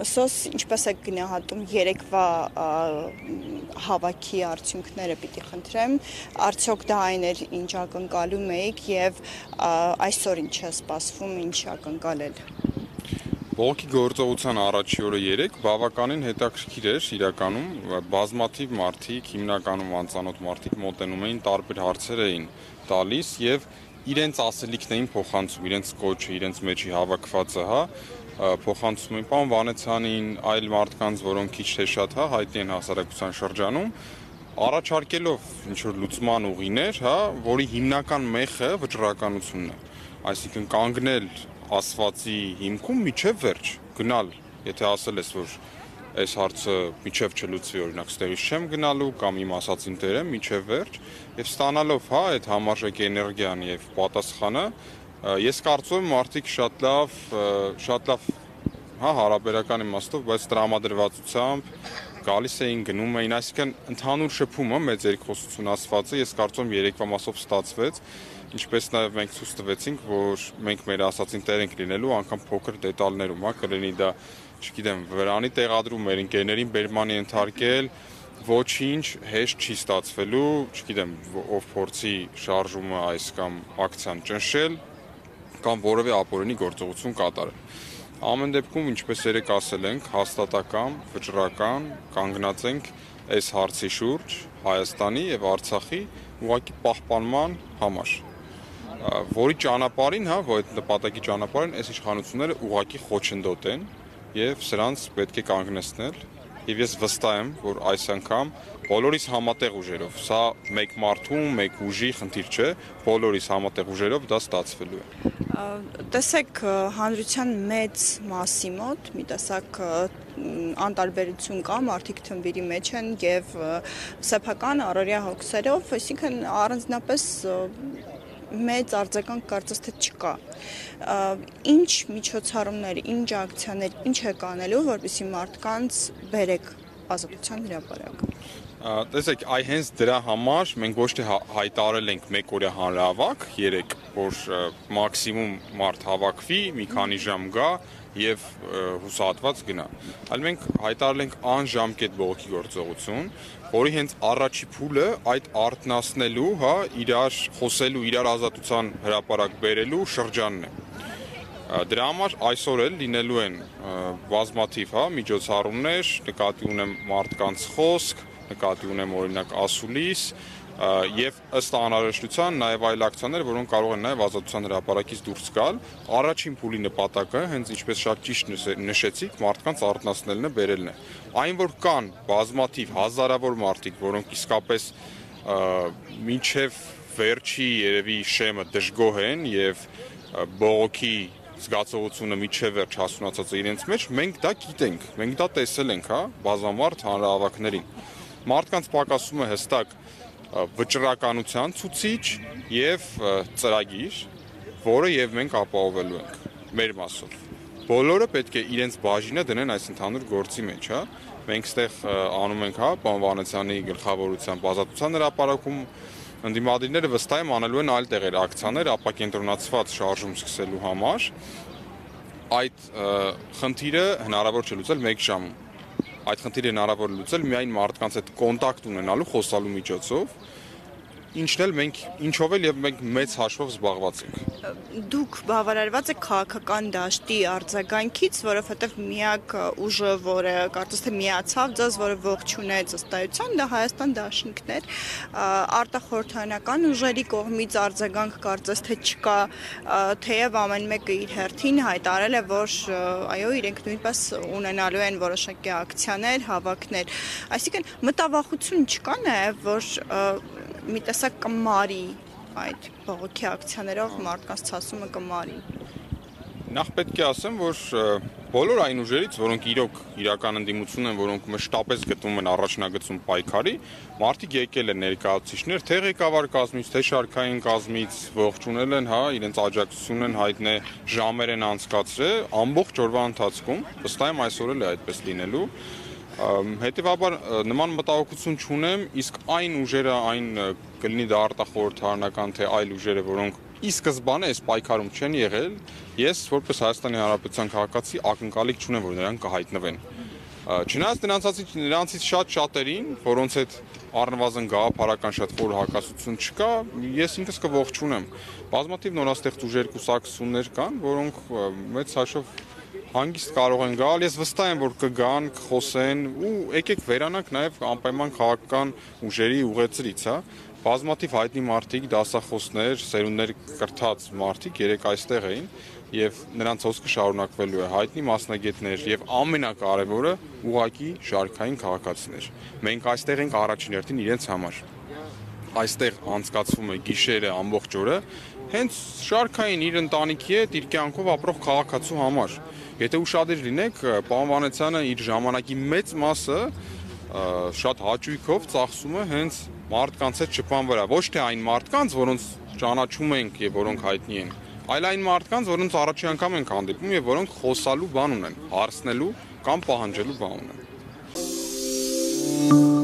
Սոս ինչպես է գնահատում երեկվա հավաքի արդյունքները պիտի խնդրեմ, արդյոք դա այն էր ինչ ակնկալում էիք եւ այսօր ինչ է սպասվում, ինչ ակնկալել։ Բողոքի գործողության առաջի օրը 3 բավականին հետաքրքիր էր իրականում, բազմաթիվ մարդիկ, հիմնականում անծանոթ մարդիկ մոտենում էին, տարբեր հարցեր էին տալիս եւ իրենց ասելիքն էին փոխանցում, իրենց կոչը, իրենց մեջի հավաքվածը, փոխանցում էին պարոն Վանեցյանին, այլ մարդկանց, որոնք քիչ թե շատ հայտնի են հասարակության շրջանում, առաջարկելով ինչ-որ լուծման ուղիներ, որի հիմնական մեխը վճռականությունն է, այսինքն կանգնել ասվածի հիմքում միջև վերջ, գնալ, եթե ասել ես, որ այս հարցը միջև չլուծվի, օրինակ ստեղից չեմ գնալու կամ իմ ասածին տերեմ միջև վերջ եւ ստանալով այդ համարժեք էներգիան եւ պատասխանը, ես կարծում եմ մարդիկ շատ լավ հարաբերական իմաստով, բայց տրամադրվածությամբ գալիս էին, գնում էին, այսինքն ընդհանուր շփումը մեծ երկխոսություն ասվածը, ես կարծում եմ երեկվա մասով ստացվեց, ինչպես նաև մենք ցույց տվեցինք, որ մենք մեր ասածին տեր ենք լինելու անգամ փոքր դետալներում, կլինի դա, չգիտեմ, վրանի տեղադրում մեր ընկերներին բերմանի ենթարկել, ոչինչ հեշտ չի ստացվելու, չգիտեմ, ով փորձի շարժումը այս կամ ակցիան ճնշել կամ որևէ ապօրինի գործողություն կատարել։ Ամեն դեպքում, ինչպես երեք ասել ենք, հաստատակամ, վճռական, կանգնած ենք այս հարցի շուրջ Հայաստանի եւ Արցախի ուղղակի պահպանման համար, որի ճանապարհին, որ այդ նպատակի ճանապարհին այս իշխանությունները ուղղակի խոչընդոտ են եւ սրանց պետք է կանգնեցնել եւ ես վստահ եմ, որ այս անգամ բոլորիս համատեղ ուժերով, սա մեկ մարդու, մեկ ուժի խնդիր չէ, բոլորիս համատեղ ուժերով դա ստացվելու է։ Տեսեք, հանրության մեծ մասի մոտ մի տեսակ անտարբերություն կա, մարդիկ թմբիրի մեջ են եւ սեփական առօրյա հոգսերով, այսինքն առանձնապես մեծ արձագանք կարծես թե չկա։ Ինչ միջոցառումներ, ինչ ակցիաներ, ինչ է կանելու, որպեսզի մարդկանց բերեք ազատության հրապարակ։ Տեսեք, հենց դրա համար մենք ոչ թե հայտարարել ենք մեկօրյա հանրահավաք 3, որ մաքսիմում մարդ հավաքվի, մի քանի ժամ գա եւ հուսահատված գնա, այլ մենք հայտարարել ենք անժամկետ բողոքի գործողություն, որի հենց առաջի փուլը այդ արտնասնելու, իրար խոսելու, իրար ազատության հրապարակ բերելու շրջանն է։ Դրա համար այսօր էլ լինելու են բազմաթիվ միջոցառումներ, նկատի ունեմ մարդկանց խոսք, նկատի ունեմ օրինակ ասուլիս եւ ըստ անհրաժեշտության նաեւ այլ ակցիաներ, որոնք կարող են նաեւ ազատության հրապարակից դուրս գալ։ Առաջին փուլի նպատակը, հենց ինչպես շատ ճիշտ նշեցիք, մարդկանց արտնասնելն է, բերելն է։ Այն որ կան բազմաթիվ հազարավոր մարդիկ, որոնք իսկապես մինչեւ վերջի երևի շեմը դժգոհ են եւ բողոքի զգացողությունը միջև վերջ հասունացած է իրենց մեջ, մենք դա գիտենք, մենք դա տեսել ենք, բազմամարդ հանրահավաքներին։ Մարդկանց պակասում է հստակ վճռականության ցուցիչ եւ ծրագիր, որը եւ մենք ապահովելու ենք մեր մասով։ Բոլորը պետք է իրենց բաժինը դնեն այս ընդհանուր գործի մեջ, Մենք ստեղ անում ենք, պարոն Վանեցյանի գլխավորությամբ ազատության հրապարակում ընդդիմադիրները վստահ եմ անելու են այլ տեղեր ակցիաներ ապակենտրոնացված շարժում սկսելու համար, այդ խնդիրը հնարավոր չէ լուծել 1 ժամում, այդ խնդիրը հնարավոր լուծել միայն մարդկանց հետ կոնտակտ ունենալու, խոսալու միջոցով, ինչն էլ մենք ինչով էլ եւ մենք մեծ հաշվով զբաղված ենք։ Դուք բավարարված եք քաղաքական դաշտի արձագանքից, որովհետեւ միակ ուժը, որը կարծես թե միացավ ձեզ, որը ողջունեց ըստ էության, դա Հայաստան դաշինքն էր, արտախորհրդարանական ուժերի կողմից արձագանք կարծես թե չկա, թեև ամեն մեկը իր հերթին հայտարարել է, որ այո, իրենք նույնպես ունենալու են որոշակի ակցիաներ, հավաքներ, այսինքն մտավախություն չկա նաեւ, որ մի տեսակ կմարի այդ բողոքի ակցիաներով մարդկանց ցասումը կմարի։ Նախ պետք է ասեմ, որ բոլոր այն ուժերից, որոնք իրական ընդդիմություն են, որոնք մշտապես գտնվում են առաջնագծում պայքարի, մարդիկ եկել են ներկայացուցիչներ, թե ղեկավար կազմից, թե շարքային կազմից, ողջունել են, իրենց աջակցությունն են հայտնել, ժամեր են անցկացրել, ամբողջ օրվա ընթացքում, վստահ եմ այսօր էլ է այդպես լինելու։ Հետևաբար նման մտահոգություն չունեմ, իսկ այն ուժերը, այն կլինի դա արտախորհրդարանական թե այլ ուժերը, որոնք ի սկզբանե այս պայքարում չեն եղել, ես որպես Հայաստանի Հանրապետության քաղաքացի ակնկալիք չունեմ, որ նրանք կհայտնվեն։ Չնայած նրանցից շատերին, որոնց հետ առնվազն գաղափարական շատ խոր հակասություն չկա, ես ինքս կողջունեմ։ Բազմաթիվ նորաստեղծ ուժեր կուսակցություններ կան, որոնք մեծ հաշվով հանգիստ կարող են գալ, ես վստահ եմ, որ կգան, կխոսեն ու եկեք վերանանք նաև անպայման քաղաքական ուժերի ուղեցրից, հա։ Բազմաթիվ հայտնի մարդիկ, դասախոսներ, սերունդներ կրթած մարդիկ երեք այստեղ էին եւ նրանց հոսքը շարունակվելու է, հայտնի մասնագետներ եւ ամենակարևորը ուղղակի շարքային քաղաքացիներ։ Մենք այստեղ ենք առաջին հերթին իրենց համար։ Այստեղ անցկացվում է գիշերը ամբողջ օրը հենց շարքային իր ընտանիքի հետ իր կյանքով ապրող քաղաքացու համար։ Եթե ուշադիր լինեք, պարոն Վանեցյանը իր ժամանակի մեծ մասը շատ հաճույքով ծախսում է հենց մարդկանց հետ շփման վրա, ոչ թե այն մարդկանց, որոնց ճանաչում ենք եւ որոնք հայտնի են, այլ այն մարդկանց, որոնց առաջի անգամ ենք հանդիպում եւ որոնք խոսալու բան ունեն, հարցնելու կամ պահանջելու բան ունեն։